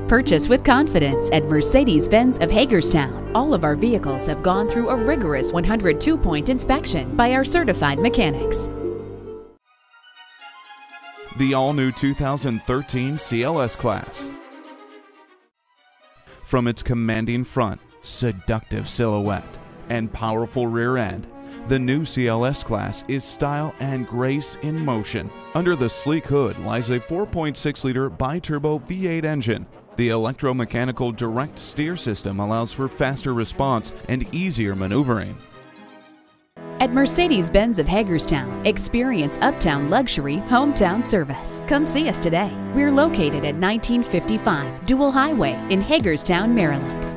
Purchase with confidence at Mercedes-Benz of Hagerstown. All of our vehicles have gone through a rigorous 102-point inspection by our certified mechanics. The all-new 2013 CLS Class. From its commanding front, seductive silhouette, and powerful rear end, the new CLS Class is style and grace in motion. Under the sleek hood lies a 4.6-liter bi-turbo V8 engine. The electromechanical direct steer system allows for faster response and easier maneuvering. At Mercedes-Benz of Hagerstown, experience uptown luxury, hometown service. Come see us today. We're located at 1955 Dual Highway in Hagerstown, Maryland.